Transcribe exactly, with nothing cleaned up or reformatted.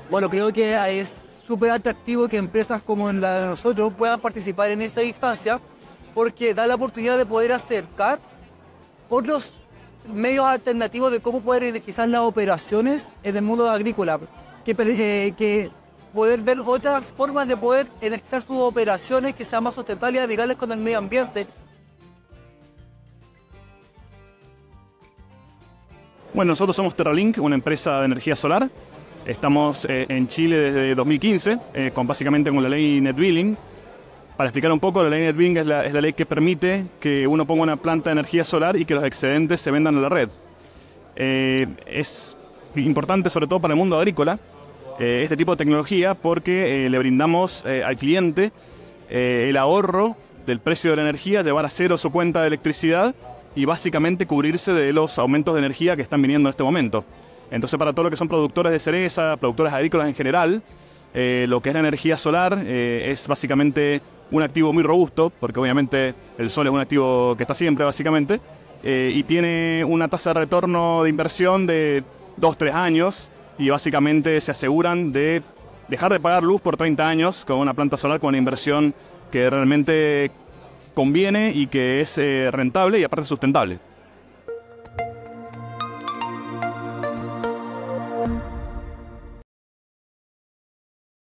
Bueno, creo que es súper atractivo que empresas como la de nosotros puedan participar en esta instancia porque da la oportunidad de poder acercar otros medios alternativos de cómo poder energizar las operaciones en el mundo agrícola, que, eh, que poder ver otras formas de poder energizar sus operaciones que sean más sustentables y amigables con el medio ambiente. Bueno, nosotros somos Terralink, una empresa de energía solar. Estamos eh, en Chile desde dos mil quince, eh, con básicamente con la ley Net Billing. Para explicar un poco, la ley Net Billing es la, es la ley que permite que uno ponga una planta de energía solar y que los excedentes se vendan a la red. Eh, es importante sobre todo para el mundo agrícola eh, este tipo de tecnología porque eh, le brindamos eh, al cliente eh, el ahorro del precio de la energía, llevar a cero su cuenta de electricidad y básicamente cubrirse de los aumentos de energía que están viniendo en este momento. Entonces, para todo lo que son productores de cereza, productores agrícolas en general, eh, lo que es la energía solar eh, es básicamente un activo muy robusto, porque obviamente el sol es un activo que está siempre, básicamente, eh, y tiene una tasa de retorno de inversión de dos a tres años, y básicamente se aseguran de dejar de pagar luz por treinta años con una planta solar con una inversión que realmente conviene y que es eh, rentable y aparte sustentable.